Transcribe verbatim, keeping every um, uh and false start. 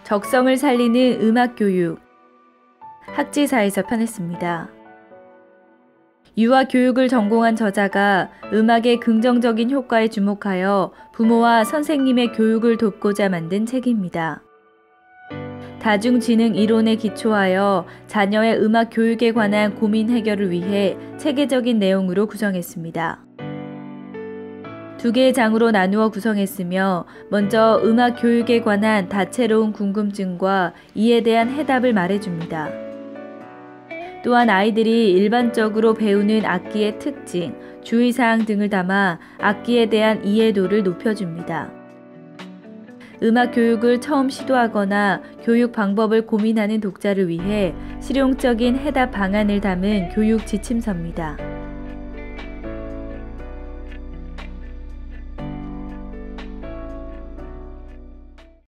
적성을 살리는 음악교육. 학지사에서 편했습니다. 유아 교육을 전공한 저자가 음악의 긍정적인 효과에 주목하여 부모와 선생님의 교육을 돕고자 만든 책입니다. 다중지능 이론에 기초하여 자녀의 음악 교육에 관한 고민 해결을 위해 체계적인 내용으로 구성했습니다. 두 개의 장으로 나누어 구성했으며 먼저 음악 교육에 관한 다채로운 궁금증과 이에 대한 해답을 말해줍니다. 또한 아이들이 일반적으로 배우는 악기의 특징, 주의사항 등을 담아 악기에 대한 이해도를 높여줍니다. 음악 교육을 처음 시도하거나 교육 방법을 고민하는 독자를 위해 실용적인 해답 방안을 담은 교육 지침서입니다.